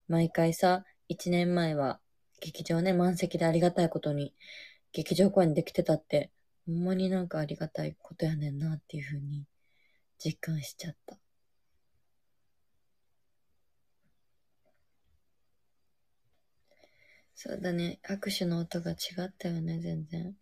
毎回さ、1年前は劇場ね、満席でありがたいことに、劇場公演できてたって、ほんまになんかありがたいことやねんなっていう風に実感しちゃった。そうだね、拍手の音が違ったよね、全然。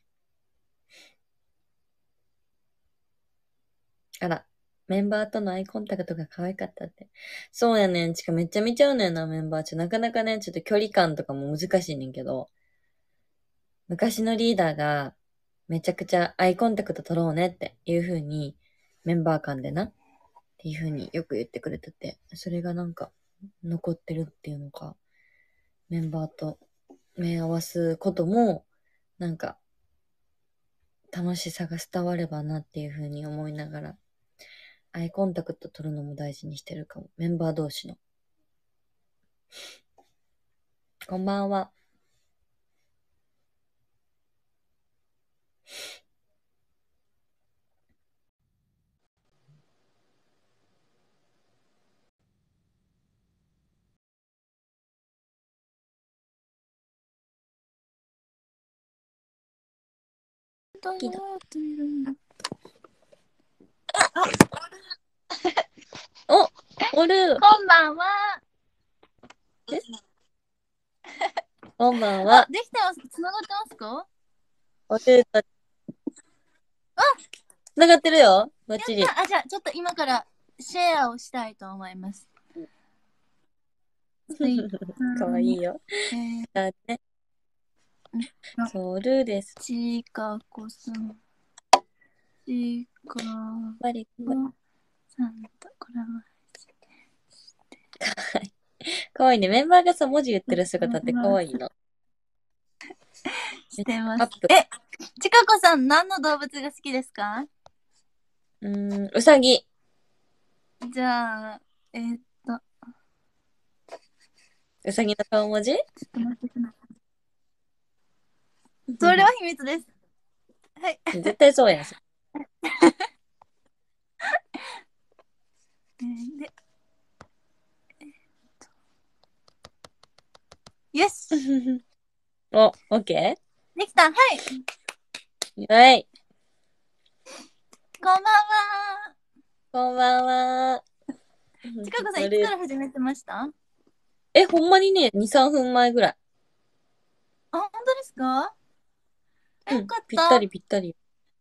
あら、メンバーとのアイコンタクトが可愛かったって。そうやねん。めっちゃ見ちゃうねんな、メンバー。なかなかね、ちょっと距離感とかも難しいねんけど、昔のリーダーが、めちゃくちゃアイコンタクト取ろうねっていう風に、メンバー間でな、っていう風によく言ってくれてて、それがなんか、残ってるっていうのか、メンバーと目合わすことも、なんか、楽しさが伝わればなっていう風に思いながら、アイコンタクト取るのも大事にしてるかも。メンバー同士の。こんばんは。 どうやって見るんだ。 お、おる。 こんばんは。 こんばんは。 できてます。つながってますか？ おると。つながってるよ。バッチリ。 じゃあちょっと今からシェアをしたいと思います。 かわいいよ。だね。そう、ルーです。 ちかこさん。ちかこバリ、 さんとこれはかわいいね。メンバーがさ、文字言ってる姿ってかわいいの。 してます。 アップ。 ちかこさん、何の動物が好きですか？ うさぎ。 じゃあ、 うさぎの顔文字。 ちょっと待ってください。それは秘密です。はい。 絶対そうやん。 で、よし。 お、オッケできた。はい。 ー。はい。 こんばんは。 こんばんは。 ちかこさん、いつから始めてました？ ほんまにね、2、3分前ぐらい。 本当ですか？よかっぴったた。 りぴったり。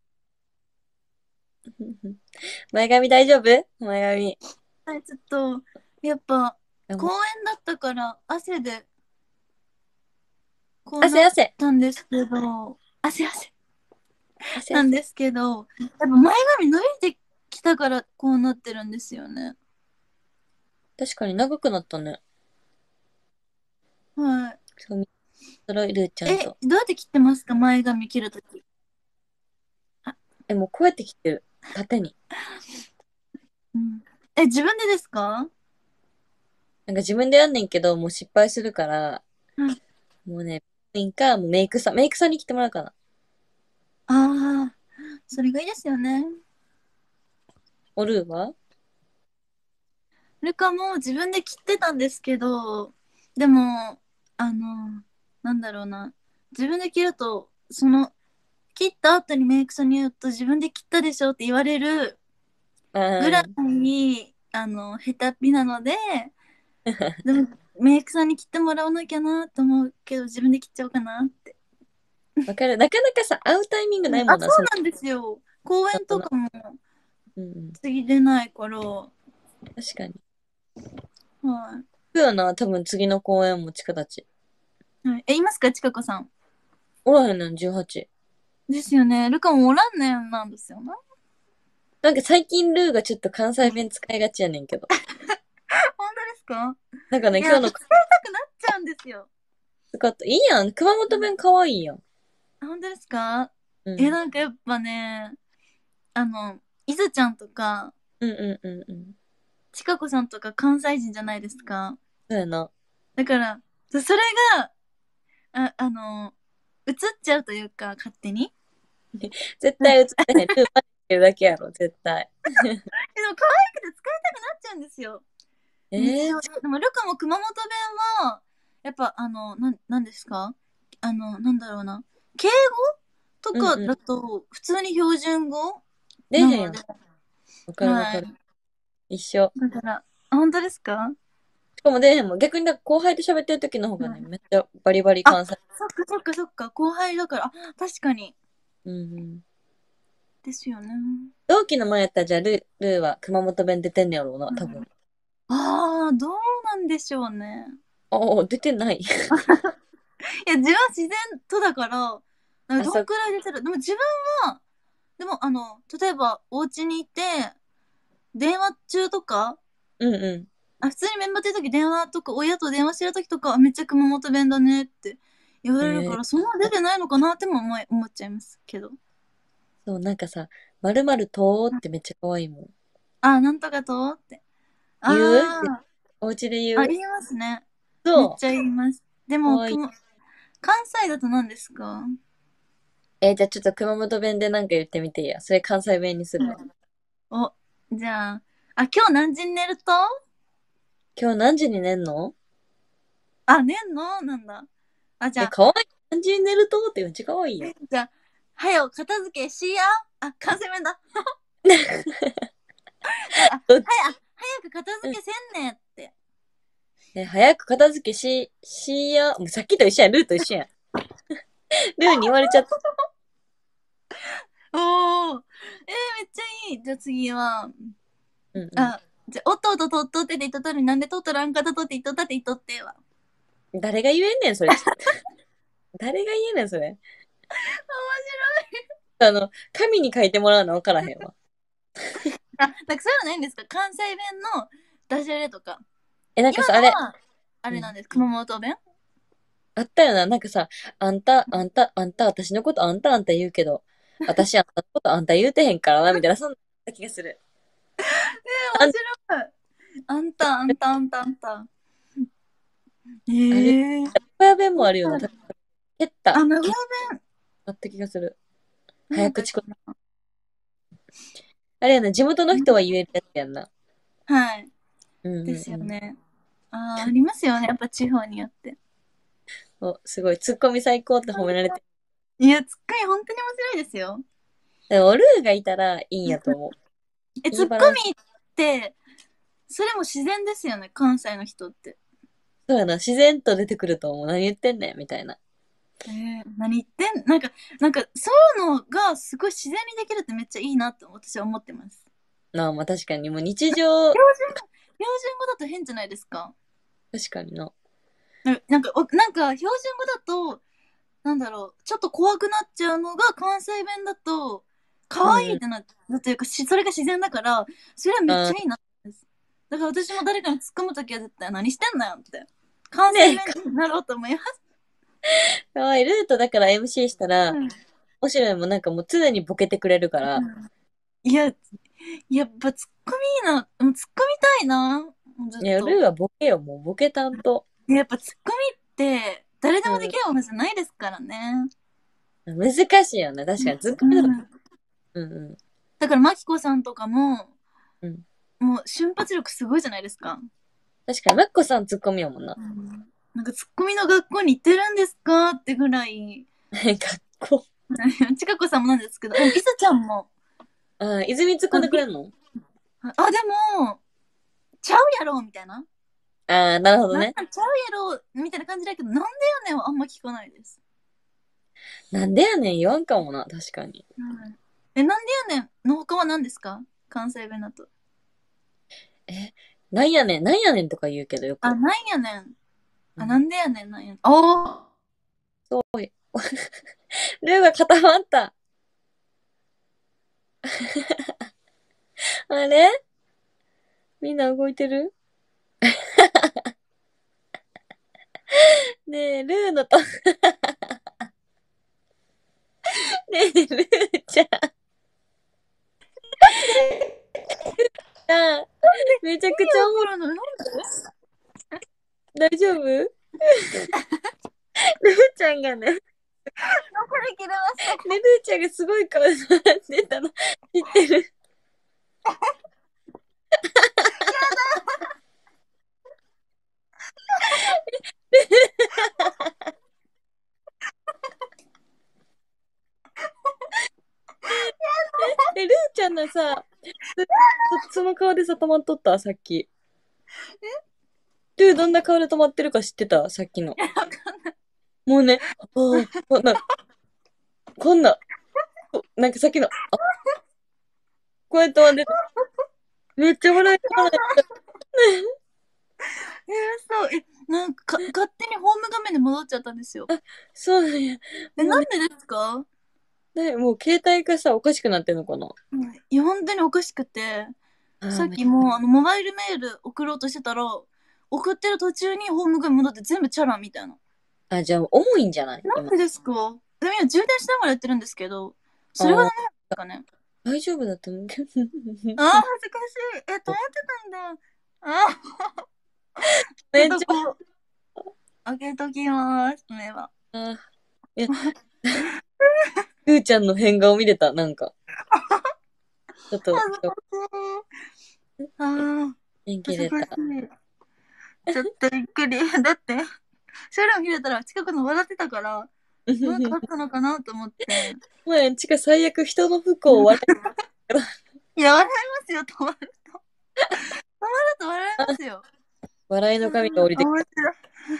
前髪大丈夫？前髪。 はい、ちょっと、やっぱ、公園だったから汗でこうなっ汗。 たんですけど、汗汗汗。 なんですけど、やっぱ前髪伸びてきたからこうなってるんですよね。 確かに長くなったね。 はい。 そう、揃えるちゃんと。 どうやって切ってますか？前髪切るとき。 もうこうやって切ってる。縦に。 うん、自分でですか？ なんか自分でやんねんけど、もう失敗するから、 うん。 もうね、もうメイクさんに来てもらうかな。 ああ、それがいいですよね。 おるーはルカも自分で切ってたんですけど、でも、なんだろうな。自分で切ると、切った後にメイクさんに言うと自分で切ったでしょって言われるぐらうん。 いに、下手っぴなので、でも、メイクさんに切ってもらわなきゃなと思うけど、自分で切っちゃおうかなって。 わかる。なかなかさ、会うタイミングないもんな、 そうなんですよ。公園とな。 かもうん。 次出ないから、は確かに。 い。 行くよな、多分次の公演も近たち。 はい、いますか、ちかこさん。 おらへんねん、18。 ですよね。ルカもおらんねんなんですよね。 なんか最近ルーがちょっと関西弁使いがちやねんけど。 本当ですか？ なんかね、 いや、 今日の使いたくなっちゃうんですよ。 使った。いいやん。熊本弁かわいいやん。 本当ですか？ うん。 なんかやっぱね、いずちゃんとか、 うんうんうんうん。 ちかこさんとか関西人じゃないですか。 そうやな。 だから、それが、映っちゃうというか、勝手に。 絶対映ってへん。ルーマってるだけやろ、絶対。 でも可愛くて使いたくなっちゃうんですよ。 日ー、 常で。でも、ルカも熊本弁は、やっぱ、なんですか？なんだろうな。敬語とうんうん。 かだと、普通に標準語出へんやん。 なので、 わかるわかる。 はい。 一緒。 だから、あ、本当ですか？ しかも出へんもん。逆にだから後輩と喋ってる時の方がね、 うん。 めっちゃバリバリあ、 関西。 そっかそっかそっか。後輩だから、あ、確かに。 うんうん。 ですよね。 同期の前やったら、じゃあ、ルーは熊本弁出てんねやろうな、多分。 うん、ああ、どうなんでしょうね。 おお、出てない。 いや、自分は自然とだから、なんかあ、そっか。 どんくらい出てる。でも自分は、でも例えばお家にいて、電話中とか、 うんうん。 普通にメンバーという時電話とか、親と電話してる時とか、あめっちゃ熊本弁だねって言われるから、そんな出てないのかなっても思っちゃいますけど。 そう、なんかさ、まるまるとーってめっちゃ可愛いもん。 あ、なんとかとって。 言うあお家で言あ、 う言いますね。めっそう。 ちゃ言います。でも、 可愛い。 関西だと何ですか？ じゃあちょっと熊本弁でなんか言ってみてや。それ関西弁にするわ。 お、じゃあ、今日何時に寝ると？ 今日何時に寝んの？ 寝んのなんだ。じゃあ、 可愛い。何時に寝るとってめっちゃ可愛いやん。 じゃあ、はよ、片付けしや。関西弁だ。なんか、 どっち？ 早く片付けせんねって。 早く片付けしや。もうさっきと一緒やん。ルーと一緒やん。ルーに言われちゃった。 おー、めっちゃいい。じゃあ次は、 うんうあ、じゃあ、おっとっととっとって言っとったのになんでとっとらんかったとって言っとったって言っとっては。 ん。誰が言えんねん、それ。誰が言えんねん、それ。紙に書いてもらうの分からへんわ。 なんかそういうのないんですか？関西弁のダジャレとか。 なんかさ、あれ、 今のは、あうん。 れなんです。熊本弁？ あったよな。なんかさ、私のことあんた言うけど、私あんたのことあんた言うてへんからな、みたいな、そんな気がする。あん、 面白い。あんた、あんた、あんた、あんた。 ある、 ええ名古屋弁もあるよな。蹴った、 名古屋あった気がする。 弁なんだっけ早口言葉。あれやな、地元の人は言えるやつやんな。 な。はい。 うんうんですうん。 よね。ありますよね。やっぱ地方によって。 お、すごい、ツッコミ最高って褒められてる。 いや、ツッコミ本当に面白いですよ。 でも、ルーがいたらいいんやと思う。 ツッコいいバランス。 ミって、それも自然ですよね。関西の人って。 そうやな、自然と出てくると思う。何言ってんねん、みたいな。 何言ってん、なんか、そういうのがすごい自然にできるってめっちゃいいなって私は思ってます。 なあ、まあ確かに、もう日常、 標準語だと変じゃないですか。 確かにな。 なんか標準語だと、なんだろう、ちょっと怖くなっちゃうのが関西弁だと、可うんうん。 愛いってなるというか、それが自然だから、それはめっちあゃいいなってです。だから私も誰かに突っ込むときは絶対何してんのよって。関西ね弁になろうと思います。 かわいい。ルートだから MC したら、 うん。 面白いもんなんかもう常にボケてくれるから、 いや、やっぱツッコミいいな。もう突っ込みたいな。もうずっいや、ルと。 ーはボケよ、もうボケ担当。 やっぱツッコミって誰でもでうん。 きるものじゃないですからね。 難しいよね。確かに。ずっと、 うん。 うんうだからマキコさんとかも、 ん。うん。 もう瞬発力すごいじゃないですか。 確かに、マッコさんツッコミやもんな。 うん、なんかツッコミの学校に行ってるんですかってぐらい。 学校。 ちかこさんもなんですけど、でもいさちゃんも、 ああ、泉突っ込んでくれんの？ でも、ちゃうやろみたいな。 ああー、なるほどね。 ちゃうやろみたいな感じだけど、なんでやねんはあんま聞かないです。 なんでやねん言わんかもな、確かに。 はい。なんでやねんの他は何ですか？関西弁だと。 え、なんやねんとか言うけどよく。 なんやねん。 うん。 なんでやねん、なんやねん。おー。 ルーが固まった。あれみんな動いてる？ねえ、ルーのと、ねえ、ルーちゃん。あ、めちゃくちゃおもろい。 わからない。なんで？ 大丈夫？ルーちゃんがね、 これ切れました。 ルーちゃんがすごい顔で笑ってたの知ってる？ なさ、その顔でさ、止まっとったさっき。ルーどんな顔で止まってるか知ってたさっきの。もうね、ああ、こんな、なんかさっきの、こうやって止まってて、めっちゃ笑いながら、 そう、なんか、勝手にホーム画面で戻っちゃったんですよ。 そうなんや。もうね、 なんでですか？ もう携帯がさ、おかしくなってんのかな。 いや、本当におかしくて、 ああ、 さっきもモバイルメール送ろうとしてたら、送ってる途中にホーム画面戻って全部チャラみたいな。 じゃあ、重いんじゃない今。 なんでですか？でも今充電しながらやってるんですけど、それがダああ、 メなんですかね？ 大丈夫だと思うけど。 ああ、恥ずかしい。止まってたんだ。ああ、ちょっめっちとこう、開けときます、目は。 ゃ、いや、ルーちゃんの変顔見れた、なんか。ちょっと、 恥ずかしい。ああ、 元気恥ず出た。 かしい。ちょっとびっくり。だって、シャラ見れたら近くの笑ってたから、なんかあったのかなと思って。 前、ちか最悪人の不幸を笑いながら、 いや、笑いますよ、止まると。止まると笑いますよ。 笑いの神が降りてきた。 面白い。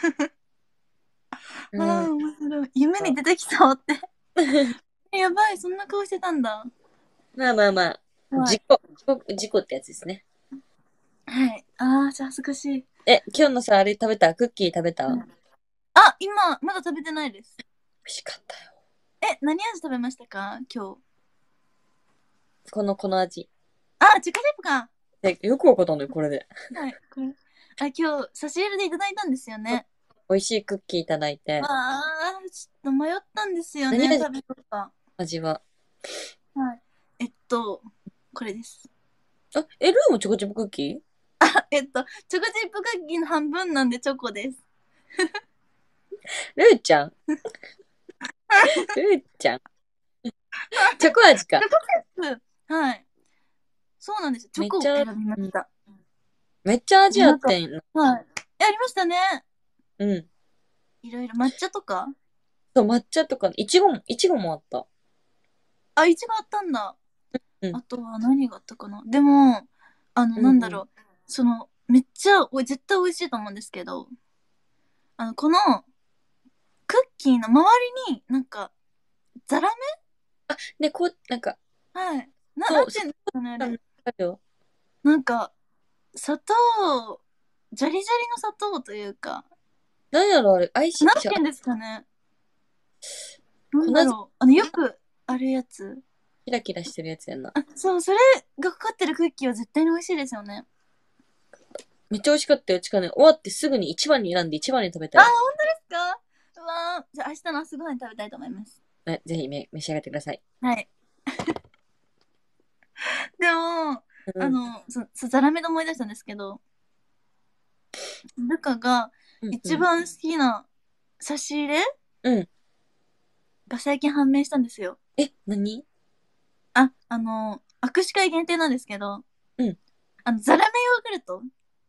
あうん。 あ、面白い。夢に出てきそうって。やばい、そんな顔してたんだ。 まあまあまあ、 はい。 事故ってやつですね。 はい。ああ、じゃあ恥ずかしい。 今日のさ、あれ食べたクッキー食べた美うん、あ、今、まだ食べてないです。 味しかったよ。 何味食べましたか今日？ この味。 あ、チュカシェプか。 よくわかったのよ、これで。 はい、これ。今日、差し入れでいただいたんですよね。 美味しいクッキーいただいて。 ちょっと迷ったんですよね、 何味食べようか。 味は。 はい。これです。 ルーもチョコチップクッキー？ チョコチップクッキーの半分なんでチョコです。 ルーちゃんルーちゃんチョコ味か。 うん、はい。そうなんです。チョコをめっちゃ、 選びまうんした。 めっちゃ味あなんか、 ってんな。 はい。ありましたね。 うん。 いろいろ抹茶とか。 そう、抹茶とか、いちごもあった。 あ、いちごあったんだ。 うん。 あとは何があったかな。でも、 うんうん。 なんだろう。めっちゃ、絶対美味しいと思うんですけど、このクッキーの周りになんか、ザラメ。 で、なんか、 はい。なそう、 んていうんですかね、あれ。 あるよ。 なんか、砂糖、ジャリジャリの砂糖というか、 なんやろあれ、アイシ、違う、 なんていうんですかね。なん粉砂だろう。よくあるやつ。 キラキラしてるやつやんな。 そう、それがかかってるクッキーは絶対に美味しいですよね。 めっちゃ美味しかったよ。ね、終わってすぐに一番に選んで一番に食べたあ、 よ。 本当ですか？うわー、じゃあ明日の朝ごはん食べたいと思います。 ぜひ召し上がってください。 はい。でも、 うん。 ザラメで思い出したんですけど、ルカがうんうん。 一番好きな差し入れうん。 が最近判明したんですよ。 何？ 握手会限定なんですけど、 うん。 ザラメヨーグルト。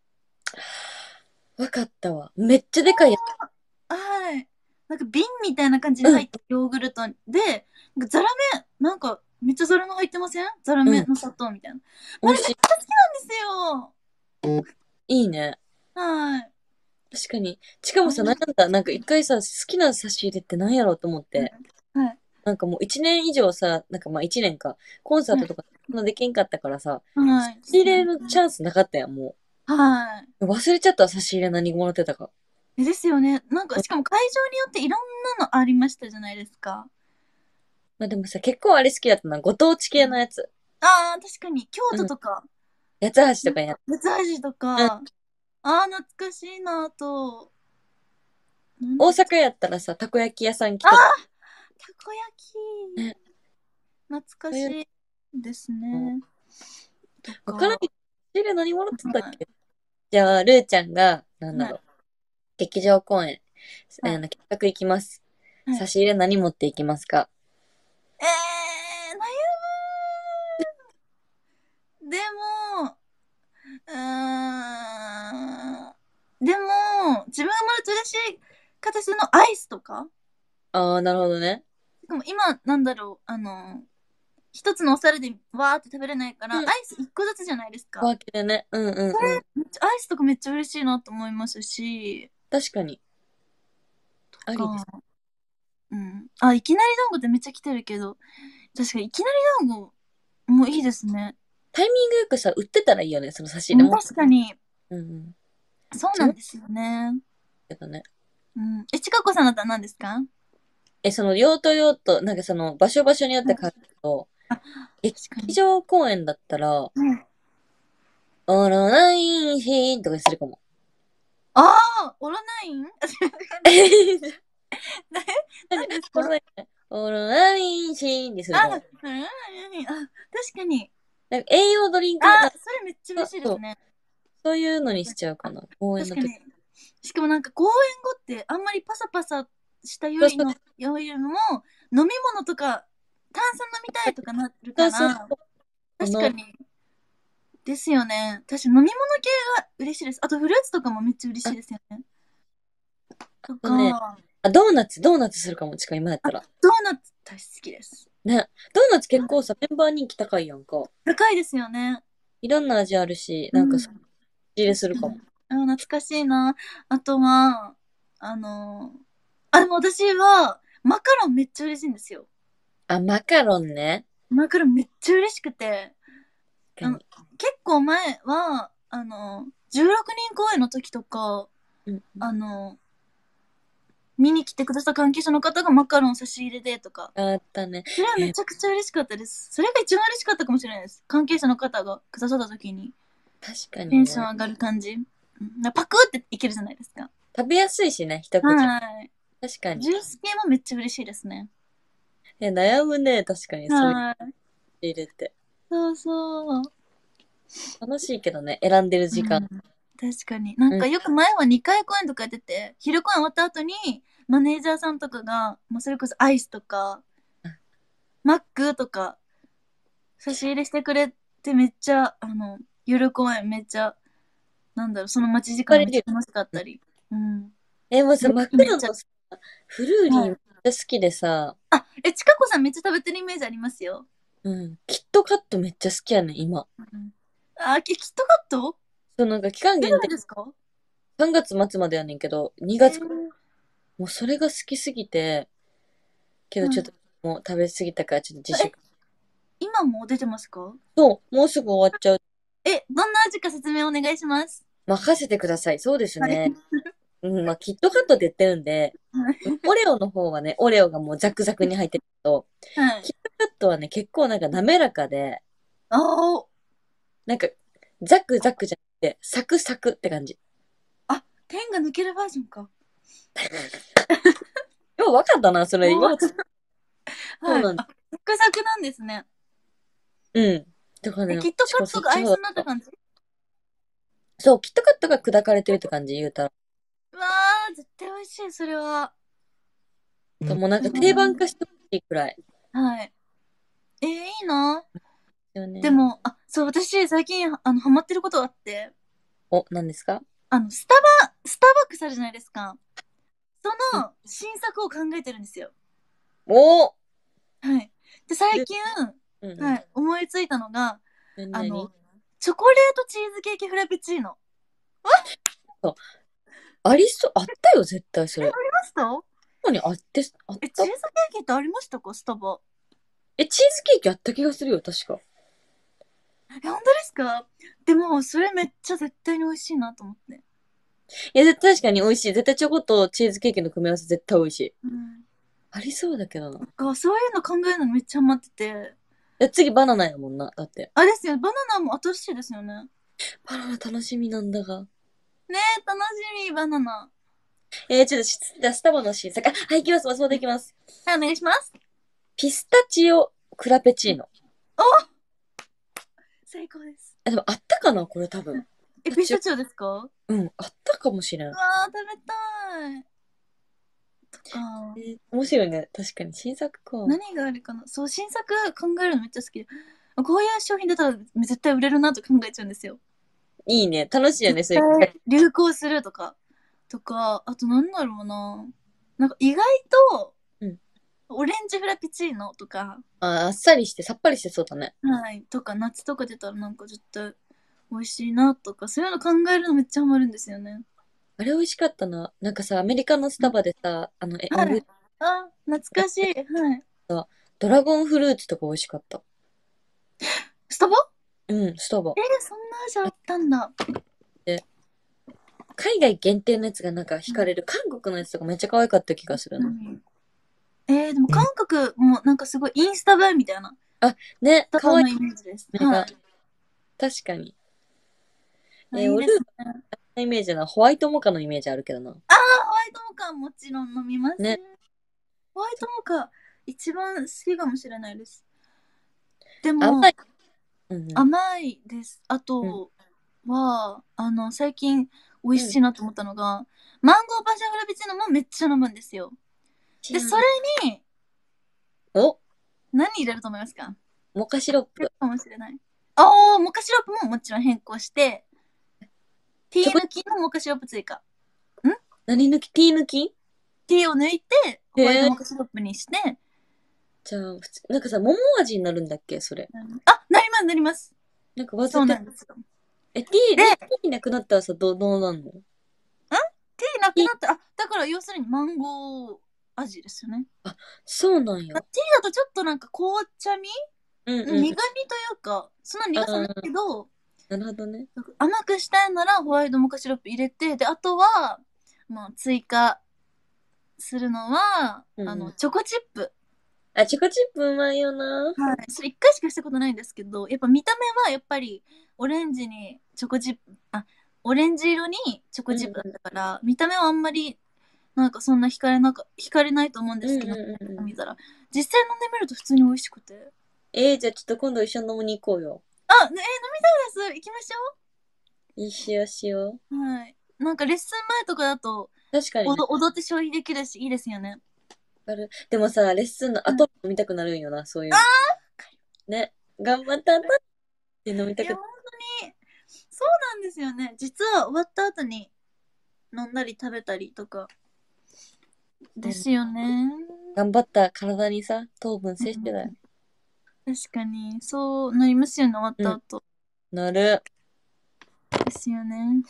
わかったわ。めっちゃでかいやはい。なんか瓶みたいな感じつ。うん。 に入ったヨーグルトで、なんかザラメ、なんかめっちゃザラメ入ってません？ザラうん。 メの砂糖みたいな。あれめっち美味しい。 ゃ好きなんですよ。 いいね。 はい。 確かに。しかもさ、なんだ、なんか一回さ、好きな差し入れって何やろうと思って。 はい。 なんかもう一年以上さ、なんかまあ一年か、コンサートとかそんなできんかったからさ、差はい。 し入れのチャンスなかったやん、もはう。忘れちゃった、差し入れ何もらってたか。 い。ですよね。なんか、しかも会場によっていろんなのありましたじゃないですか。 まあでもさ、結構あれ好きだったな、ご当地系のやつ。 ああ、確かに。京うん。 都とか、 八つ橋とかや。 八つ橋とうん。 か、懐かしいなと、なん大だっけ。 阪やったらさ、たこ焼き屋さん来とっああ、たこ焼き。 たね。 懐かそういうしいですの、 ね。とか、 わからんけど、差し入れ何もらってたっはけ？じゃあ、ルーちゃんが、なんい、はい、 だろう、劇場公演、 はい、 企画行きます。 はい。 差し入れ何持っていきますか？ 悩む。でも、でも、自分がもらうと嬉しい形のアイスとか。 ああー、なるほどね。 でも今、なんだろう、 一つのお皿でわーって食べれないから、アうん。 イス一個ずつじゃないですか。 小分けでね。うんうんうん。 めっちゃアイスとかめっちゃ嬉しいなと思いますし、 確かに。ありです。 か、うん。あ、いきなり団子ってめっちゃ来てるけど、確かにいきなり団子もいいですね。 タイミングよくさ、売ってたらいいよね、その差し入れうん、 も。 確かに。 うんうん。 そうそのなんですよね。 けどね。 うん。ちかこさんだったら何ですか？ その用途用途、なんかその場所場所によって変わるけど、 あ、 劇確かに。 場公演だったら、 うん。 オロナインヒーンとかにするかも。 ああ、オロナイン何ですか？ オロナインヒーンにするかあ、 も。 うん、あ、確かに。 なんか栄養ドリンク、 あ、それめっちゃ嬉しいでそう、 すね。 そういうのにしちゃうかあ、 な。公演の時。 確かに。しかもなんか公演後ってあんまりパサパサしたそうそうよりも飲み物とか炭酸飲みたいとかなるそうそう。 から、確かに。ですよね。確かに飲み物系が嬉しいです。あとフルーツとかもめっちゃ嬉しいですよね。ととね、 か、 ドーナツするかも、近い今やったあ、 ら。 ドーナツ大好きです。 ね。ドーナツ結構さ、メンバー人気高いやんか。 高いですよね。 いろんな味あるし、 うん。 なんか差し入れするかも。 確かに。あ、懐かしいな。あとは、でも私は、マカロンめっちゃ嬉しいんですよ。 あ、マカロンね。 マカロンめっちゃ嬉しくて、あの、 確かに。 結構前は、16人公演の時とか、 うんうん。 あの、見に来てくださった関係者の方がマカロン差し入れでとか、 あったね。 それはめちゃくちゃ嬉しかったです。それが一番嬉しかったかもしれないです。関係者の方がくださった時に、 確かにね。 テンション上がる感じ。パクっていけるじゃないですか。 食べやすいしね、一口。 はい。 確かに。 ジュース系もめっちゃ嬉しいですね。 悩むね、確かに、そういうはい。 の入れて。 そうそう。 楽しいけどね、選んでる時間。 うん、確かに。なんうん。 かよく前は2回公演とかやってて、昼公演終わった後に、マネージャーさんとかが、もうそれこそアイスとか、マックとか、差し入れしてくれてめっちゃ、夜公演めっちゃ、その待ち時間がめっちバレる。 ゃ楽しかったり。うん。 もうさ、マクめっちゃ、 ドのさ、フルーリーめっはい。 ちゃ好きでさ、 あ、ちかこさんめっちゃ食べてるイメージありますよ。 うん。キットカットめっちゃ好きやねん、今。 うん。あ、キットカットそう、なんか期間出限定、 るんですか？ 3月末までやねんけど、2月、 えー、 もうそれが好きすぎて、けどはい。 ちょっともう食べ過ぎたからちょっと自え、 粛。 今も出てますか？ そう、もうすぐ終わっちゃう。 どんな味か説明お願いします。 任せてください。そうですはい。 ね。うん、まあ、キットカットって言ってるんで、 はい。 オレオの方はね、オレオがもうザクザクに入ってるけど、 はい。 キットカットはね、結構なんか滑らかで、 あー、 なんか、ザクザクじゃなくて、サクサクって感じ。 あ、点が抜けるバージョンか。 ようわかったな、それ。 おー、 今もそうはい。 なんだ。 あ、サクサクなんですね。 うん。だからね、 キットカッしかもそっちトがアイス派だった。 になった感じ？ そう、キットカットが砕かれてるって感じ、言うたら。 うわー、絶対美味しい、それは。 もうなんか定番化してほしいくらい。 はい。いいな。 よね。 でも、そう、私、最近、ハマってることがあって、 お、何ですか？ スターバックスあるじゃないですか。そうん。 の、新作を考えてるんですよ。 おーはい。で、最で、 近、 うんうん。 はい、思いついたのが、あの、 何々 チョコレートチーズケーキフラペチーノ。 そう。ありそう、あったよ、絶対それ。 ありました？ ここにあって、あっチーズた。 ケーキってありましたか、スタバ？ チーズケーキあった気がするよ、確か。 本当ですか？でも、それめっちゃ絶対に美味しいなと思って。 いや、絶対確かに美味しい。絶対チョコとチーズケーキの組み合わせ絶対美味しい。 うん。 ありそうだけどな。 そういうの考えるのめっちゃハマってて。 次バナナやもんな。だって。 あれですよ、バナナも新しいですよね。 バナナ楽しみなんだが。 ねえ、楽しみ、バナナ。 ちょっとじゃあスタバの新作。はい、行きます。松本行きます。 はい、お願いします。 ピスタチオクラペチーノ。 お、最高です。 でもあったかなこれ多分。 ピスタチオですか？ うん、あったかもしれん。 うわー、食べたい。とか、 面白いね。確かに。新作か。 何があるかな。そう、新作考えるのめっちゃ好きで。こういう商品出たら絶対売れるなと考えちゃうんですよ。 いいね。楽しいよね。そういう。 絶対流行するとか。とか、あとなんだろうな。なんか意外と、 うん。 オレンジフラペチーノとか、 あっさりして、さっぱりしてそうだね。 はい、とか、夏とか出たらなんか絶対美味しいなとか、そういうの考えるのめっちゃハマるんですよね。 あれ美味しかったな。なんかさ、アメリカのスタバでさ、マグはい。あ、懐かしい。はい。 さ、ドラゴンフルーツとか美味しかった。 スタバうん、スタバ。 そんな味あったんだ。 で、海外限定のやつがなんか惹かれる。韓国のやつとかめっちゃ可愛かった気がするな。 うん、でも韓国もなんかすごいインスタ映えみたいな、 あ、ね、可愛いスタバのイメージです。 目が。 はい。 確かに。オルーいいですね。 のイメージな、ホワイトモカのイメージあるけどな。 ホワイトモカもちろん飲みます。 ね。 ホワイトモカ一番好きかもしれないです。でも、 甘い。うんうん。 甘いです。あうん。 とは、最近美味うん。 しいなと思ったのが、マンゴーパッションフラペチーノもめっちゃ飲むんですよ。で、それ知らん。 にお、 何入れると思いますか？ モカシロップ。 かもしれない。ああ、モカシロップももちろん変更して、ティチョコ、 ー抜きのモカシロップ追加。 何抜き？ティー抜き？ ティーを抜いて、ホワイトへえ。 モカシロップにして、 じゃあ、普通、なんかさ、桃味になるんだっけそれ。 なります、なります。 なんかバズそうって、 なんですよ。で、 ティーなくなったらさ、どうなんの？ ティーなくティー、 なったら、だから要するにマンゴー味ですよね。 あ、そうなんや。 ティーだとちょっとなんか紅茶味うんうんうん。 苦味というか、そんな苦さないああ、 けど、 なるほどね。 甘くしたいならホワイトモカシロップ入れて、で、あとは、まあ、追加するのは、 うんうん。 チョコチップ。 あ、チョコチップうまいよな。 はい。それ一回しかしたことないんですけど、やっぱ見た目はやっぱりオレンジにチョコチップ、オレンジ色にチョコチップだっうんうん。 たから、見た目はあんまりなんかそんな惹かれないと思うんでうんすけど、 うんうんうん。 見たら、実際飲んでみると普通に美味しくて。 じゃあちょっと今度一緒に飲みに行こうよ。 飲みたいです。行きましょいいしようしよう。はい。なんかレッスン前とかだと、 う。確かにね。 踊って消費できるし、いいですよね。 でもさ、レッスンのうん。 後飲みたくなるんよな、そういうの。ね。頑張った後って飲みたいや、 く本当に、そうなんですよね。実は終わった後に飲んだり食べたりとか。 なる。 ですよね。 頑張った体にさ、糖分摂取だよ。 うん、確かに、そうなりますよね、終わっうん。 た後。 なる。 ですよね。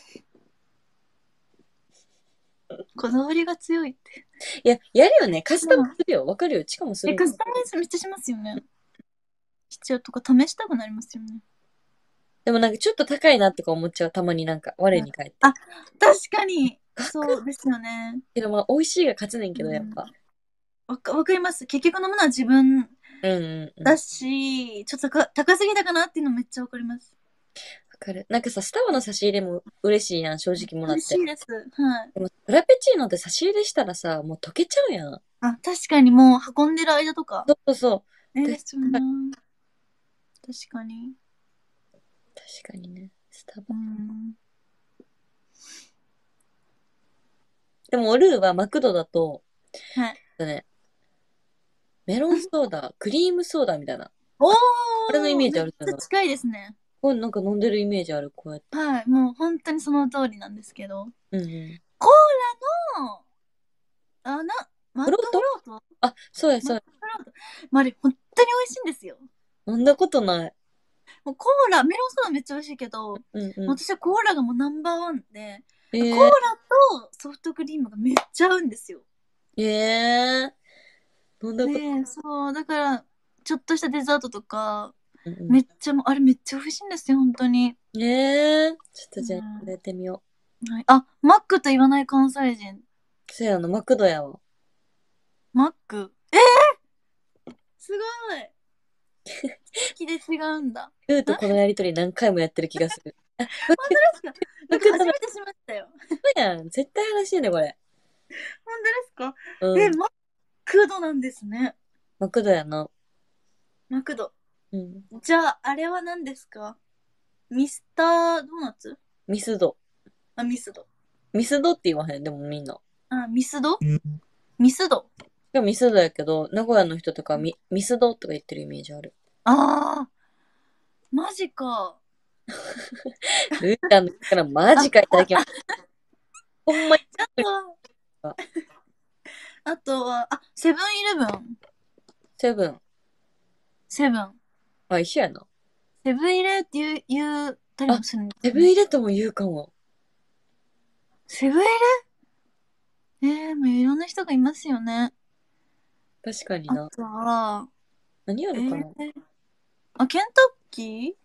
こだわりが強いって。 いや、やるよね。カスタムまあ、 するよ。わかるよ。しかもする。 カスタマイズめっちゃしますよね。必要とか試したくなりますよね。 でもなんかちょっと高いなとか思っちゃう。たまになんか、我に返って。 あ、確かに、 高っ。 そうですよね。 けどまあ、美味しいが勝つねんけど、やっうん、 ぱ。 わかります。結局のものは自分うんうんうん。わだし、ちょっと高すぎたかなっていうのめっちゃわかります。 かる。なんかさ、スタバの差し入れも嬉しいやん、正直もらって。 嬉しいです。はい。 でも、フラペチーノって差し入れしたらさ、もう溶けちゃうやん。 確かにもう運んでる間とか。 そうそうそう。で、 ですよね。確かに。 確かにね。スタうバ。 ん。 でも、オルーはマクドだと、 はい。 ね、メロンソーダ、クリームソーダみたいな。 おあれのイメージめっあるじゃない？ ちゃ近いですね。 これなんか飲んでるイメージある、こうやって。 はい。もう本当にその通りなんですけど。 うんうん。 コーラの、マックフフロート？ ロートあ、そうや、そうや。 マックフロート。まあ、あれ、本当に美味しいんですよ。 飲んだことない。 もうコーラ、メロンソーダめっちゃ美味しいけど、 うんうん。 私はコーラがもうナンバーワンで、コーえー、 ラとソフトクリームがめっちゃ合うんですよ。 飲んだこと。 そう、だから、ちょっとしたデザートとか、 うんめっちゃもう、あれめっちゃ美味しいんですよ、本当に。 ちょっとじゃあ、やってみよはい、マックと言わない関西人。 う。そうやの、マクドやわ。 マック。すごい。好きで違うんだ。 ルーとこのやりとり何回もやってる気がする。あ、 本当ですか？なんかマクドだ。 初めてしましたよ。 そうやん。絶対話してね、これ。 本当ですか？ うん。 マックドなんですね。 マクドやな。 マクド。 うん。 じゃあ、あれは何ですか？ミスタードーナツ？ ミスド。 ミスド。 ミスドって言わへん、でもみんな。 ミスドミスド。 でもミスドやけど、名古屋の人とかミスドとか言ってるイメージある。 あマジか。 ルーちゃんの口からマジかいただきます。ほんまに。 あとは、セブンイレブン。 セブン。 セブン。 あ、一緒やな。 セブン入れって言ったりあ、 もするんでセブンすね。 入れとも言うかも。 セブン入れもういろんな人がいますよね。 確かにな。 あとは、 何あるかな。 ケンタッキ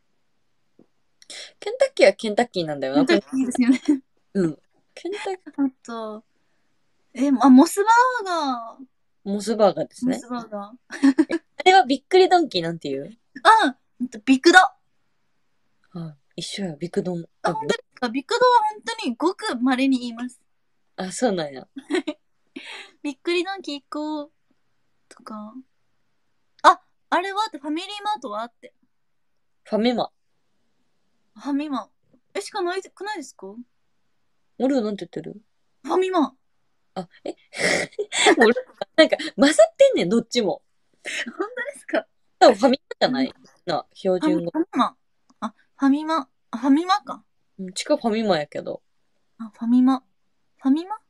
ケンタッキーはケンタッキーなんだよな。 ケンタッキーですよね。 うん。ケンタッキあと、モスバーガー。 ー、モスバーガーですモね。 スバーガー。 あれはびっくりドンキーなんて言う？ ビッグド。 あ、一緒や、ビクドン。 本当ですか？ビッグドは本当にごく稀に言います。 あ、そうなんや。 びっくりドンキー行こうとか。あれはってファミリーマートはって。 ファミマ。 ファミマ。しかないくないですか？フ俺はなんて言ってる？ ァミマ。 あ、俺、なんか、混ざってんねん、どっちも。 本当ですか？ 多分ファミマじゃないな、標ファミ準語。 マ。ファミマ。ファミマか。 うん、近ファミマやけど。 ファミマ。ファミマ。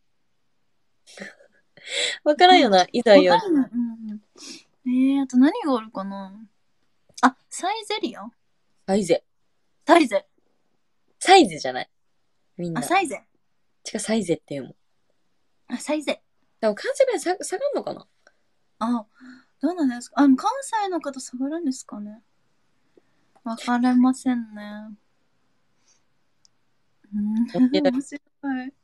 わからんよな、いざ言われ。 わかんない。あと何があるかな。サイゼリア。 サイゼ。 サイゼ。 サイゼじゃない。みんな。 サイゼ。 サイゼっていうもん。 サイゼ。 でも関西弁下がんのかな？ どうなんですか？関西の方下がるんですかね？わかりませんね。面白い。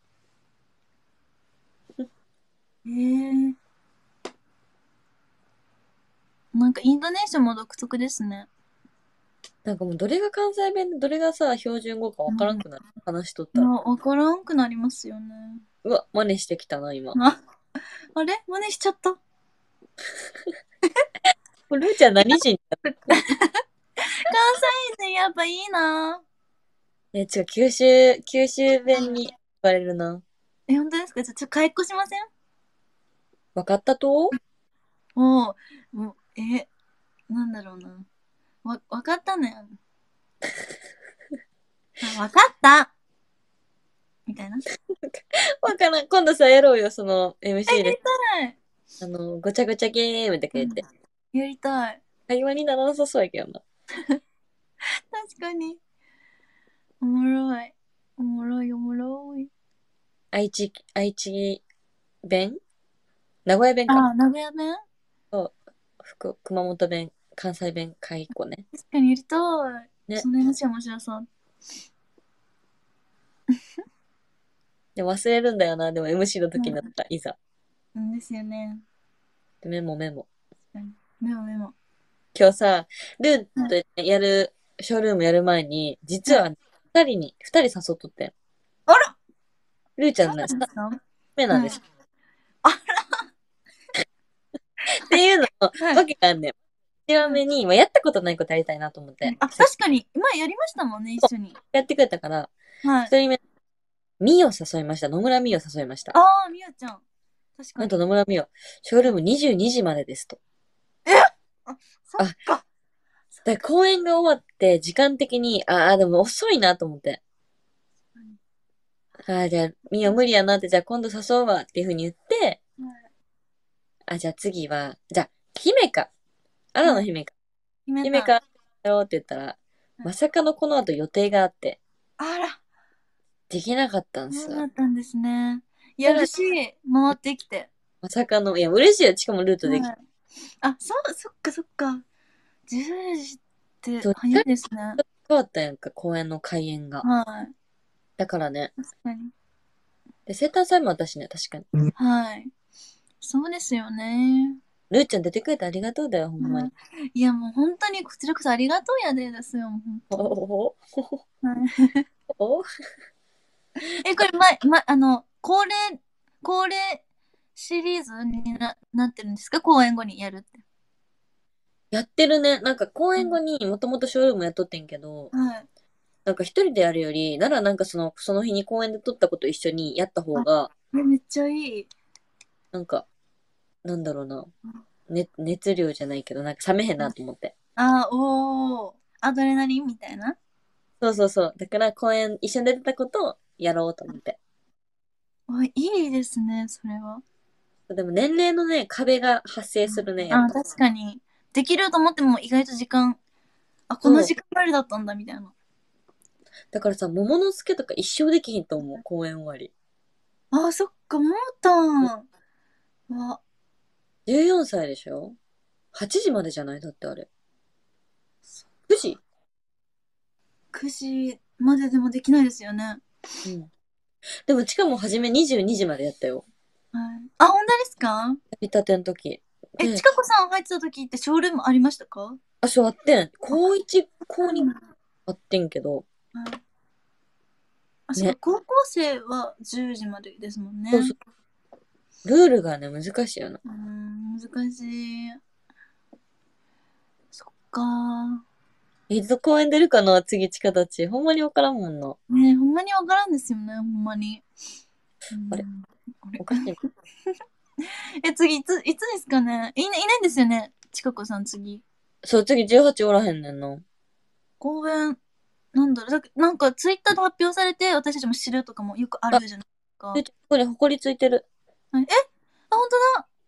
なんかインドネーションも独特ですね。 なんかもうどれが関西弁でどれがさ、標準語かわからんくなる。話しとったら。 わからんくなりますよね。 うわ、真似してきたな、今。 あれ真似しちゃった。 ルーちゃん何人だ？ 関西人やっぱいいな。 違う、九州弁に言われるな。 本当ですか？ちょっと変えっこしません？ わかったと？ もう、なんだろうな。わかったね。わかったみたいな。 わからん。今度さ、やろうよ、その MC で。 やりたい。 ごちゃごちゃゲームとか言って。 やりたい。 会話にならなさそうやけどな。 確かに。おもろい。おもろい、おもろい。 愛知弁、名古屋弁か。 名古屋弁。 と、熊本弁、関西弁、解雇ね。 確かにやりたい。 ね。 その話面白そう。 で忘れるんだよな、でも MC の時になった、いざ。 うんですよね。 でメモメモ。 確かに。メモメモ。 今日さ、ルーとやる、ショールームやる前に、実は二人誘っとってん。 あら、 ルーちゃんね、 そうなんですか？ 目なんです。 あっていうの、 はい。 わけがあんねん。一番目に、やったことないことやりたいなと思って。 確かに。前やりましたもんね、一緒に。 やってくれたから、 はい。 一人目、ミオ誘いました。野村ミオ誘いました。 みやちゃん。確かに。 なんと野村ミオ、ショールーム22時までですと。 そっか。 で、公演が終わって、時間的に、でも遅いなと思って。じゃあ、ミオ無理やなって、じゃあ今度誘うわっていう風に言って、じゃあ次は、じゃあ、姫か。荒野姫か。姫か、やろうって言ったら、まさかのこの後予定があって、 あら、 できなかったんですそうだよ。 ったんですね。いや、嬉しい。回ってきて。 まさかの、いや、嬉しいよ。しかもルートできはい。そっかそっか。10時ってそう、 早いですね。 変わったやんか、公演の開演が。 はい。 だからね。 確かに。 で、生誕祭も私ね、確かに。 はい。そうですよね。 ルーちゃん出てくれてありがとうだよ、ほんまに。 いや、もう本当にこちらこそありがとうやでですよ。 おおはい、 おこれ恒例シリーズになってるんですか？公演後にやるって。 やってるね。なんか公演後にもともとショールームやっとってんけど、 はい。 なんか一人でやるより、ならなんかその日に公演で撮ったこと一緒にやった方が、 めっちゃいい。 なんか、なんだろうな。熱量じゃないけど、なんか冷めへんなと思って。 おー。アドレナリンみたいな。 そうそうそう。だから公演一緒に出てたことをやろうと思って。 いいですね、それは。 でも年齢のね、壁が発生するね、やっあ、 ぱ。 確かに。できると思っても意外と時間、あ、このそう。 時間までだったんだ、みたいな。 だからさ、桃之助とか一生できひんと思う、公演終わり。 あ、そっか、もうたん。わ、 14歳でしょ？ 8 時までじゃない？だってあれ。9時？ 9時まででもできないですよね。はい。 うん。でも、しかも初め22時までやったよ。 あ、本当ですか？ 見たての時。 え、 で、 ちかこさん入ってた時ってショールームありましたか？ あ、そうあってん。 あ、 高1、高2 そうなんだ。 あってんけど、 はい。あ、そっか、 ね。 高校生は10時までですもんね。 そうそう。ルールがね、難しいよな。 難しい。そっか。 いつ公演出るかな次、チカたち。ほんまにわからんもんな。 ねえ、ほんまにわからんですよね、ほんまに。 あれあれ。 おかしい。 え、次、いつですかね？いないんですよね、ちかこさん次。 そう、次18おらへんねんな。 公演、なんだろう、なんかツイッターで発表されて、私たちも知るとかもよくああ、 るじゃないですか。 ここにほこりついてる。 はい。あ、本当だ。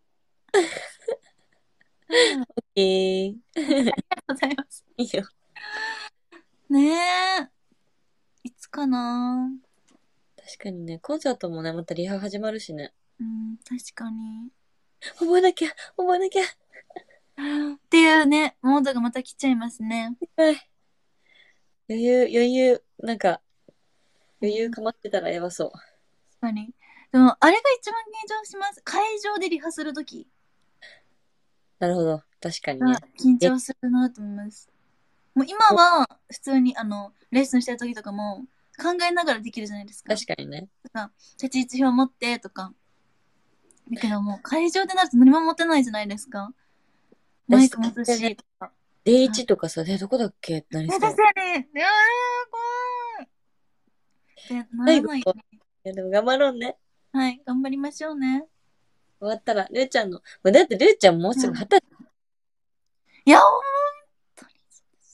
はい。 ー。 ありがとうございます。 いいよ。 ねえ。いつかな？ 確かにね、コンサートもね、またリハ始まるしね。 うん、確かに。 覚えなきゃ、覚えなきゃ。 っていうね、モードがまた来ちゃいますね。 はい。余裕、余裕、なんか、余裕うん、 かまってたらやばそう。 確かに。でも、あれが一番緊張します。会場でリハするときなるほど。確かにがね。 緊え、 張するなと思います。もう今は、普通に、レッスンしてるときとかも、考えながらできるじゃないですか。 確かにね。 とか、立ち位置表持ってとか。だけどもう、会場でなると何も持てないじゃないですか。マイ私、 ク持つでね、 し、とか。 デイはい。 1とかさ、どこだっけってなりえ、ですそう。 よね。怖い。ってなら最後、 ないように。 いやでも頑張ろうね。 はい、頑張りましょうね。 終わったら、ルーちゃんの、だってルーちゃんもうすぐうん。 20歳。 いや、本当にそうです。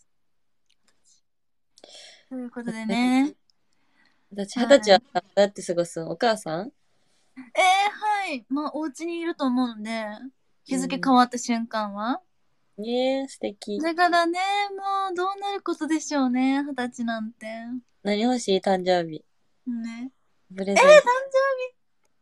ということでね。 私、20歳ははい。 どうやって過ごすの？お母さん？ はい。まあ、お家にいると思うんで、日付うん。 変わった瞬間は。 ねえ、素敵。 だからね、もうどうなることでしょうね、20歳なんて。 何欲しい？誕生日。 ね。誕プレゼント。 生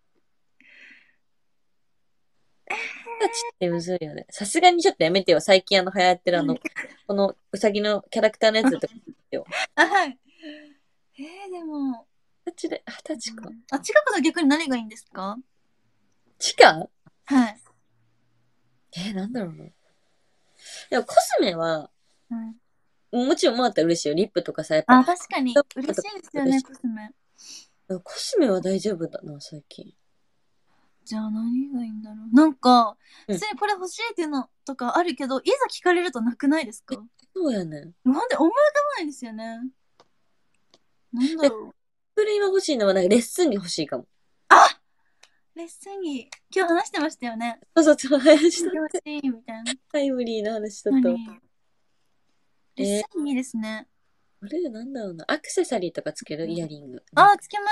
20歳ってむずいよね。さすがにちょっとやめてよ。最近流行ってる日。 このうさぎのキャラクターのやつとかよ。 あ、はい。でも、 20歳で、20歳か。 あ、近くの逆に何がいいんですか？ チカ？ はい。 なんだろうな。でもコスメは、 はい。 もちろんもらったら嬉しいよ。リップとかさ、やっぱ、 あ、確かに。嬉しいですよね、 嬉しい。 コスメ。 でもコスメは大丈夫だな、最近。 じゃあ何がいいんだろう。なんか、 うん。 普通にこれ欲しいっていうのとかあるけど、いざ聞かれるとなくないですか？ そうやねん。 なんで思い浮かばないんですよね。なんだで、 ろう。 それ今欲しいのはなんかレッスン着欲しいかも。 あ、レッスン着。今日話してましたよね。 そうそう、そう、話だっ欲て。 しいみたいな。 タイムリーな話だったわ。 何？レッスン着いいですね。 あれなんだろうな。アクセサリーとかつけるイヤリング。なんあ、 か。 つけます。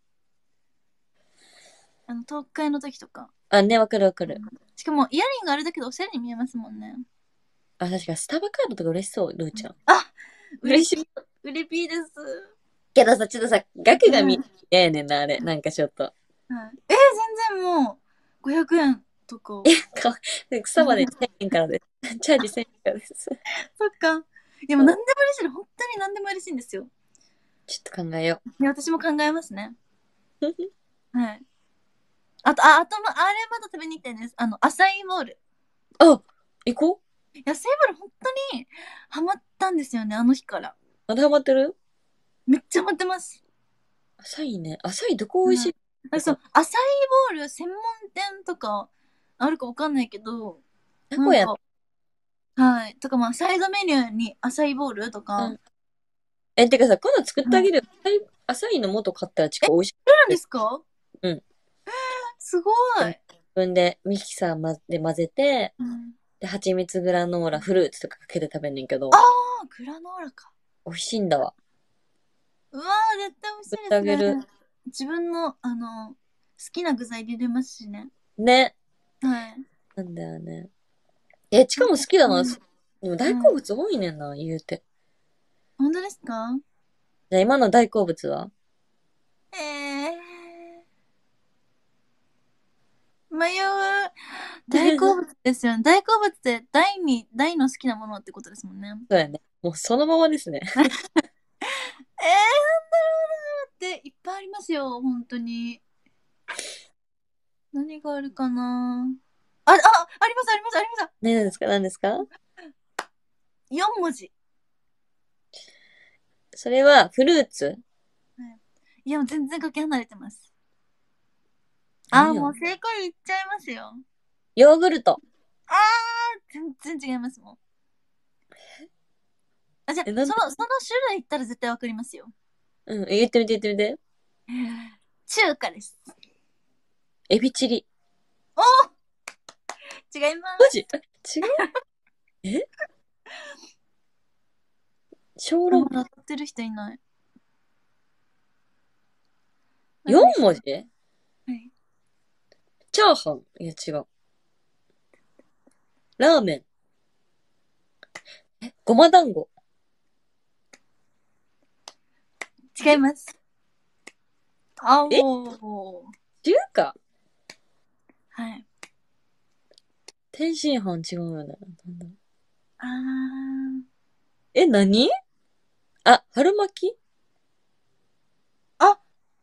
トーク会の時とか。 あ、ね、わかるわかる。 しかも、イヤリングあれだけどおしゃれに見えますもんね。 あ、確かスタバカードとか嬉しそう、ルーちゃん。 あ、 嬉しい。 嬉しい。嬉しいです。 けどさ、ちょっとさ、額が見はい。 えやねんな、あれ。なんかちょっと。 はい。全然もう、500円とか。 か草まで1000円からです。チャージ1000円からです。 そっか。でもそう。 何でも嬉しい。本当に何でも嬉しいんですよ。 ちょっと考えよいや、私も考えますね。 う。 はい。あと、あれまだ食べに行きたいです。アサイーボール。 あ、行こう。 いや、アサイーボール本当にハマったんですよね、あの日から。 まだハマってる？ めっちゃハマってます。 浅いね。浅いどこ美味しはい。 いか。 そう、アサイーボール専門店とかあるかわかんないけど、 名古屋、 なんか、はい。とか、まあ、サイドメニューにアサイーボールとか、 うん。てかさ、今度作ってはい。 あげるよ。浅いの素買ったらちえ、 こ美味しい作るんよ。 ですか？ うん。 すごで、 い。 自分でミキサーで混ぜて、 うん。 で、蜂蜜グラノーラ、フルーツとかかけて食べんねんけあど、 ー、グラノーラか。 美味しいんだわ。 うわー、絶対美味し作っいですね。 てあげる。 自分の、好きな具材入れれますしね。 ね。 はい。 なんだよね。え、しかも好きだな。 うん。 でも大はい。 好物多いねんな、言うて。 本当ですか？ じゃあ今の大好物は？ 迷う。大好物ですよね。大好物って大の好きなものってことですもんね。 そうやね。もうそのままですね。 なんだろうなっていっぱいありますよ、本当に。何があるかな。あります、あります、あります。 ね、何ですか？何ですか？ 4文字。 それはフルーツ？ はい。いや、もう全然かけ離れてます。も何よ。 う正解言っちゃいますよ。 ヨーグルト。 あ全然違いますもん。じゃあ、 え、なんで？ その種類言ったら絶対わかりますよ。 うん、言ってみて言ってみて。 中華です。 エビチリ。 お、違いまマジ？ す。 違う？え、小ま籠包？ だ当ってる人いない。何で 4 しょう。 文字？ はい。 チャーハン。いや、違う。ラーメン。ごま団子。 違います。 え、 もう。 中華？ はい。 天津飯違うよね。なんだ？ あー。 え、何？あ、春巻き？ あ、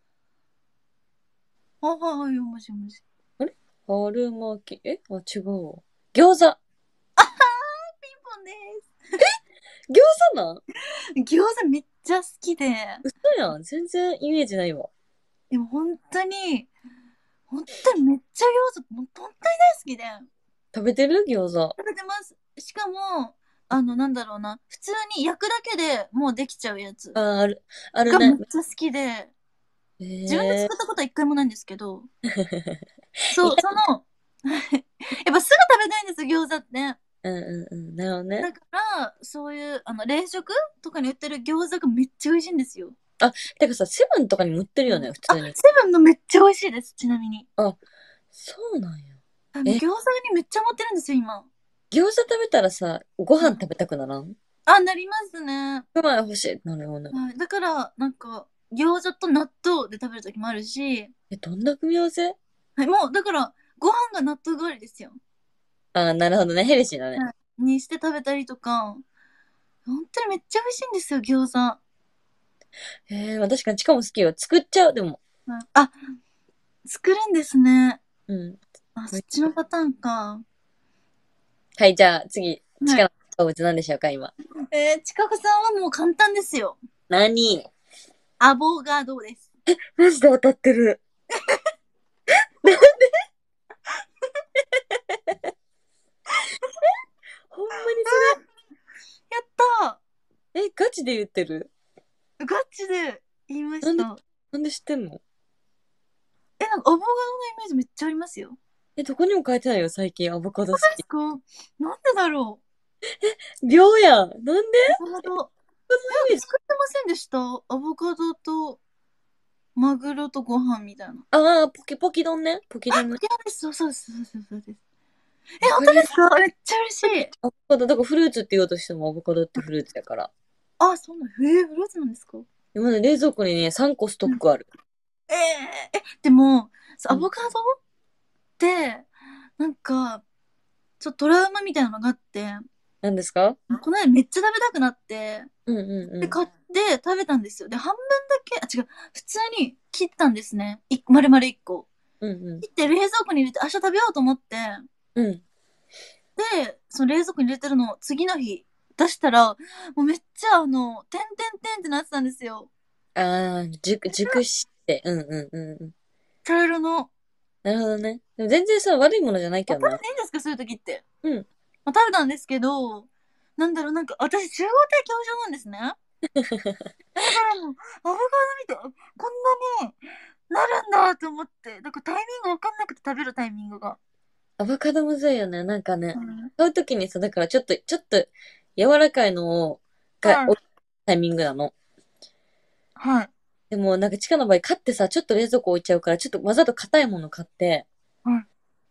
もしもし。 あれ？春巻き。え、あ、違うわ。餃子。 ピンポンで餃子なん？ す。餃子めっちゃ好きで、 嘘やん。全然イメージないわ。 でも本当にめっちゃ餃子、もう本当に大好きで、 食べてる餃子？ 食べてます。しかも、なんだろうな、普通に焼くだけでもうできちゃうやつあ、ある、あるがめね。 っちゃ好きで、自分でええ作ったことは一回もないんですけど、 ー。いそう、 や、 やっぱすぐ食べたいんですよ、餃子って。 うんうんうん。なるほどね。 だから、そういう、冷食とかに売ってる餃子がめっちゃ美味しいんですよ。 あ、てかさ、セブンとかにも売ってるよね、 うん。あ、 普通に。 セブンのめっちゃ美味しいです、ちなみに。 あ、そうなんや。 もうえ、 餃子にめっちゃ持ってるんですよ、今。 餃子食べたらさ、ごうん。 飯食べたくならん？ なりますね。 ご飯欲しいってなるよね。 はい。だから、なんか、餃子と納豆で食べるときもあるし、 え、どんな組み合わせ？ はい、もう、だから、ご飯が納豆代わりですよ。 あ、なるほどね。ヘルシーだね。 はい。にして食べたりとか、本当にめっちゃ美味しいんですよ、餃子。はまあ確かに近も好きよ。作っちゃう、でも。 い。作るんですね。 うん。 そっちのパターンか。 はい、じゃあ次、 はい。 近の動物なんでしょうか、今。 ちかこさんはもう簡単ですよ。 何？ アボガドです。 マジで当たってる。ほんまにそやったれ。ガチで言ってる？ ー、ガチで言いまなんで、 した。 なんで知ってんの？ なんかアボガドのイメージめっちゃありますよ。 どこにも書いてないよ、最近アボカド好き。 ですか？なんでだろ秒やん。なんで？ う。アボカド。作ってませんでした？アボカドとマグロとご飯みたいな。 ああ、ポキポキ丼ね。ポキ丼ね。 ポケモンです。そうそうそうそうそうです。本わかりやすい。 当ですか？めっちゃ嬉しい。 アボカド、だからフルーツって言おうとしてもアボカドってフルーツやから。 そんな、フルーツなんですか？ 今ね、冷蔵庫にね、3個ストックある。 でも、 うん。 アボカドって、なんか、ちょっとトラウマみたいなのがあって、 何ですか？ この間めっちゃ食べたくなって、 うんうんうで、 ん。 買って食べたんですよ。で、半分だけ、違う、普通に切ったんですね。丸々1個。 うんうん。 切って冷蔵庫に入れて明日食べようと思って、 うん。 で、その冷蔵庫に入れてるのを次の日出したら、もうめっちゃてんてんてんってなってたんですよ。 ああ、熟して。うんうんうんうん。 茶色の。 なるほどね。でも全然さ、悪いものじゃないけどな。 食べていいんですかそういう時って。 うん。 食べたんですけど、なんだろう、なんか私集合体恐怖症なんですね。だからもう、アボカド見て、こんなになるんだと思って、なんかタイミングわかんなくて食べるタイミングが。 アボカドむずいよね。なんかね、 うん。 買うときにさ、だからちょっと柔らかいのを、 はい。 置くタイミングなの。 はい。 でもなんか地下の場合買ってさ、ちょっと冷蔵庫置いちゃうから、ちょっとわざと硬いもの買って、 はい。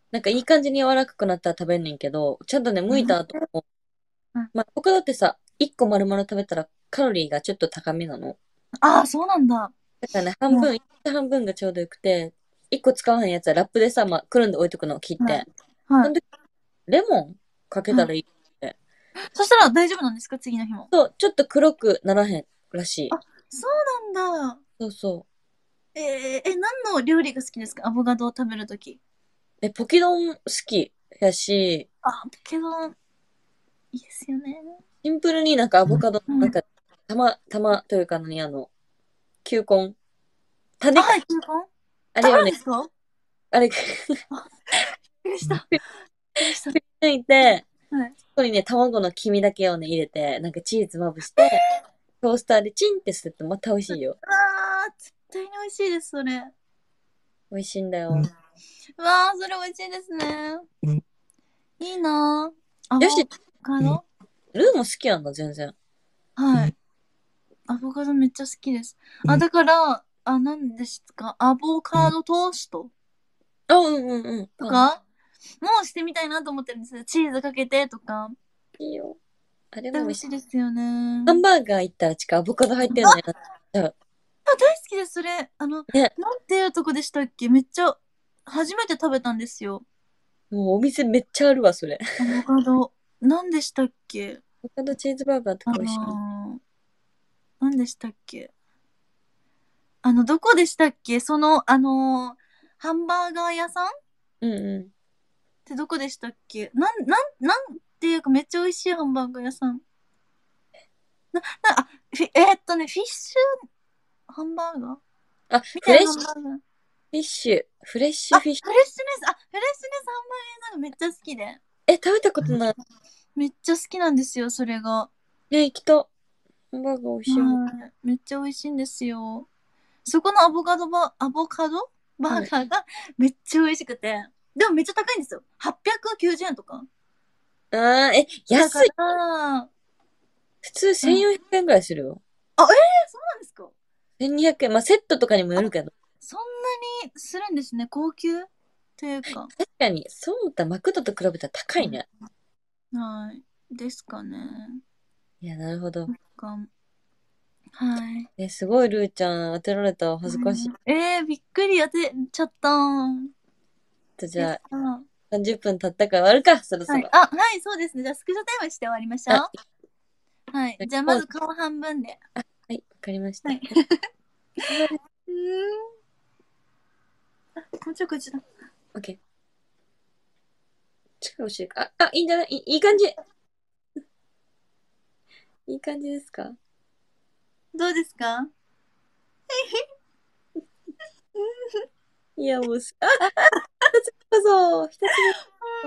なんかいい感じに柔らかくなったら食べんねんけど、ちゃんとね、剥いた後も、まあ、アボカドってさ、1個丸々食べたらカロリーがちょっと高めなの。 ああ、そうなんだ。 だからね、 はい半分がちょうどよくて、1個使わへんやつはラップでさ、まあ、くるんで置いとくのを切っはいて、 はいその時、レモンかけたはい。 らいいって。 そしたら大丈夫なんですか、次の日も。 そう、ちょっと黒くならへんらしい。 あ、そうなんだ。 そうそう。 何の料理が好きですか、アボカドを食べるとき。 ポキ丼好きやし、 あ、けど、いいですよね。 シンプルになんかアボカド、 うん。 なんか、玉というか何、球根あ、 種か。 はい、球根あれをね、 あるんですか？ あれ、 あ、びっくりした。びっくりした。 抜いて、 はい。 そこにね、卵の黄身だけをね、入れて、なんかチーズまぶして、トースターでチンってするとまた美味しいよ。 絶対に美味しいです、それ。 美味しいんだよ。 それ美味しいですね。いいなぁ。アよし、 ボカドルーも好きやんな、全然。 はい。アボカドめっちゃ好きです。だから、何ですか、アボカドトーストあ、うんうんうん。あ、 とかもうしてみたいなと思ってるんですよ。チーズかけてとか。 いいよ。あれ絶対美味も美味しい。 しいですよね。 ハンバーガー行ったらアボカド入ってんのやったら、 大好きです、それ。 ね、 なんていうとこでしたっけ、めっちゃ、初めて食べたんですよ。 もうお店めっちゃあるわ、それ。 アボカド。何でしたっけ？ アボカドチーズバーガーとあか美味しい。 の何でしたっけ？どこでしたっけ、ハンバーガー屋さんっうんうてどこでしたっけ？なんていうかめっちゃ美味しいハンバーガー屋さん。フィッシュハンバーガーん。あ、 みたいなハンバーガー。 フィッシュ、フレッシュフィッシュ。 フレッシュネスハンバーガー屋さんがめっちゃ好きで。 食べたことない。 めっちゃ好きなんですよ、それが。 ね、行きた。ハンバーガー美味しいもん。 はい。めっちゃ美味しいんですよ。そこのアボカドバうん。 ーガーがめっちゃ美味しくて。でもめっちゃ高いんですよ。890円とか。 あー、 だか安い。 ら、 普通うん。 1400円ぐらいするよ。 そうなんですか？ 1200円。まあ、セットとかにもよるけど。 そんなにするんですね。高級というか。 確かに、そう思ったらマクドと比べたら高いね。 はい。ですかね。 いや、なるほど。 かはい。 すごい、ルーちゃん。当てられた。恥ずかしい。 びっくり当てちゃった。 じゃあ、 でした。は 30分経ったから終わるか、そろそい。 ろ。 はい、そうですね。じゃあ、スクショタイムして終わりましょあ、 う。はい。じゃあ、まもう、 ず顔半分で。 はい、わかりました。 はい。うーん。もうちょいこっちだ。 オッケー。力欲しいか。いいんじゃない？いい感じ。いい感じですか？ どうですか？ いや、もう一つ目こそ、一つ目こ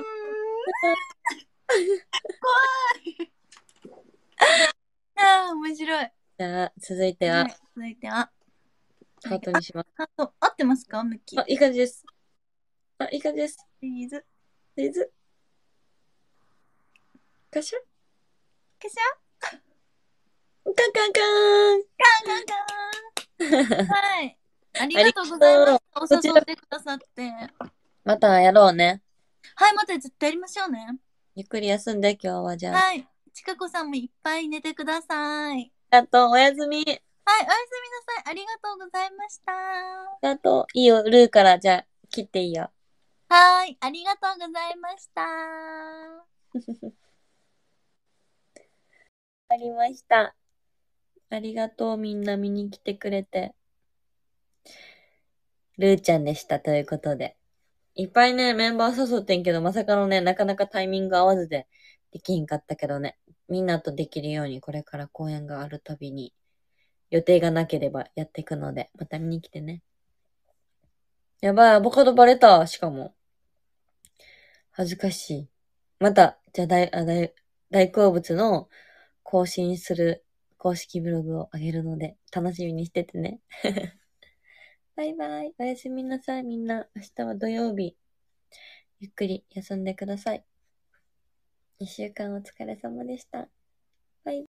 面白い。 そ。じゃあ、続いては、 はい。続いては。 ハートにします。 ハート、合ってますか、向き。 いい感じです。いい感じです。 チーズ。 チーズ、カシャ、 かしゃカンカンカーン。 カンカン。はい。ありありがとうございまがとう。 した。おこちら、 誘ってくださって。 またやろうね。 はい、また絶対やりましょうね。 ゆっくり休んで、今日はじゃあ。あはい。ちかこさんもいっぱい寝てください。 りがとう、おやすみ。ありはい、おやすみなさい。ありがとうございました。 がとう。いいよ、ルーからじゃあ、切っていいよ。 はい、ありがとうございました。 ありました。ありがとう、みんな見に来てくれて。ルーちゃんでした、ということで。いっぱいね、メンバー誘ってんけど、まさかのね、なかなかタイミング合わずでできひんかったけどね。みんなとできるように、これから公演があるたびに、予定がなければやっていくので、また見に来てね。やばい、アボカドバレた、しかも。恥ずかしい。また、じゃあ大好物の更新する公式ブログをあげるので、楽しみにしててね。バイバイ。おやすみなさい、みんな。明日は土曜日。ゆっくり休んでください。一週間お疲れ様でした。バイバイ。